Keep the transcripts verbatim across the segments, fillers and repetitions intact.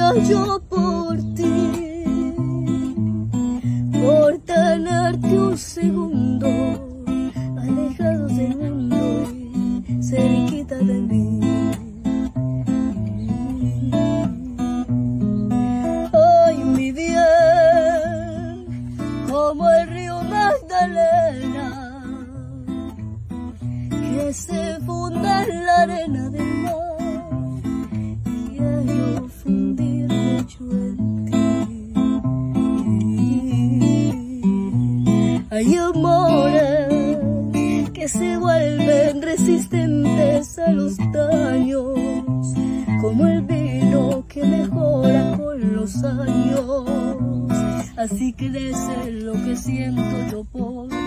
yo por ti, por tenerte un segundo alejados del mundo y cerquita de mí. Ay, mi bien, como el río Magdalena que se funda en la arena del mar, quiero fundirme yo en ti. Hay amores que se vuelven resistentes a los daños, como el vino que mejora con los años. Así que crece lo que siento yo por ti.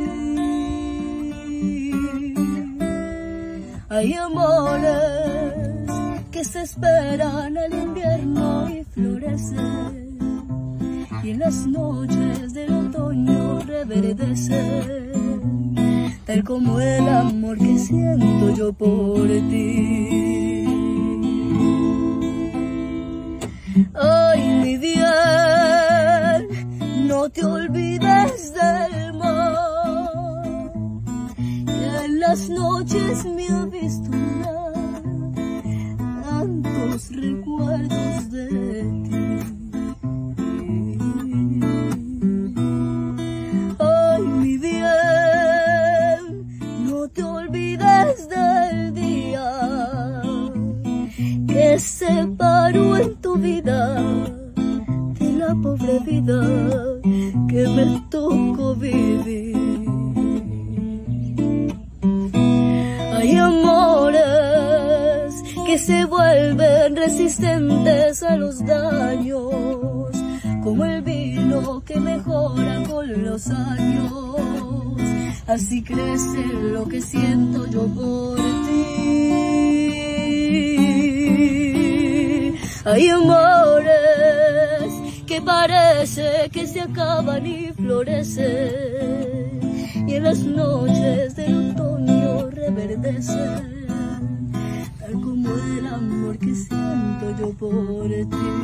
Hay amores que se esperan al invierno y florecen, y en las noches del otoño reverdecen, tal como el amor que siento yo por ti. Ay, mi bien, no te olvides del mar, que en las noches me ha visto llorar tantos recuerdos de ti. Ay, mi bien, no te olvides del día que se paró en tu vida de la pobre vida que me tocó vivir. Hay amores que se vuelven resistentes a los daños, como el vino que mejora con los años. Así crece lo que siento yo por ti. Hay amores que parece que se acaban y florecen, y en las noches del otoño reverdecen, tal como el amor que siento yo por ti.